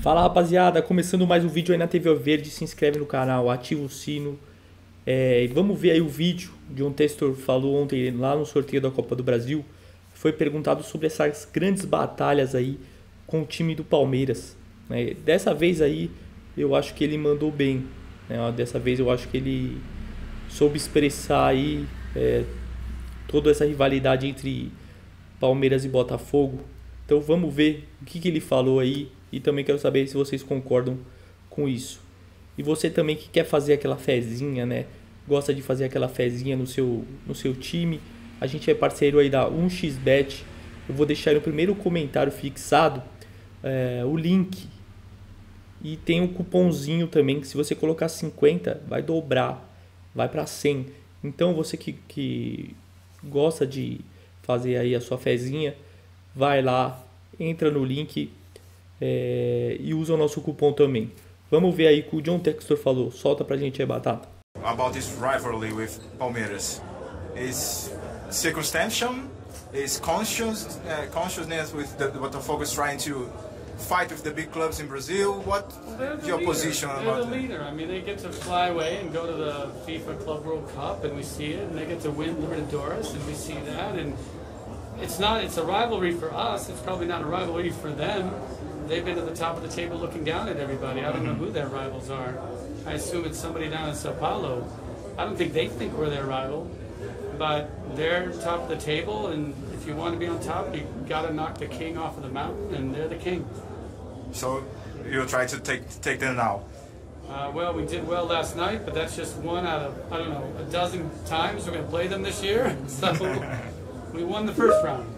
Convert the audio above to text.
Fala rapaziada, começando mais um vídeo aí na TV Verde, se inscreve no canal, ativa o sino. Vamos ver aí o vídeo de um testor falou ontem lá no sorteio da Copa do Brasil. Foi perguntado sobre essas grandes batalhas aí com o time do Palmeiras, né? Dessa vez aí eu acho que ele mandou bem, né? Dessa vez eu acho que ele soube expressar aí toda essa rivalidade entre Palmeiras e Botafogo. Então vamos ver o que ele falou aí e também quero saber se vocês concordam com isso. E você também que quer fazer aquela fezinha, né? Gosta de fazer aquela fezinha no seu time. A gente é parceiro aí da 1xBet. Eu vou deixar aí no primeiro comentário fixado o link. E tem um cupomzinho também que se você colocar 50 vai dobrar, vai para 100. Então você que gosta de fazer aí a sua fezinha, vai lá, entra no link e usa o nosso cupom também. Vamos ver aí o que o John Textor falou. Solta pra gente aí, Batata. About this rivalry with Palmeiras. Is circumstantial? Is consciousness with the Botafogo is trying to fight with the big clubs in Brazil? What is your position about They're that? the leader. I mean, they get to fly away and go to the FIFA Club World Cup, and we see it, and they get to win Libertadores, and we see that, and it's a rivalry for us. It's probably not a rivalry for them. They've been at the top of the table looking down at everybody. I don't know who their rivals are. I assume it's somebody down in Sao Paulo. I don't think they think we're their rival, but they're top of the table, and if you want to be on top, you got to knock the king off of the mountain, and they're the king. So you try to take them now. Well, we did well last night, but that's just one out of, I don't know, a dozen times we're going to play them this year. So we won the first round.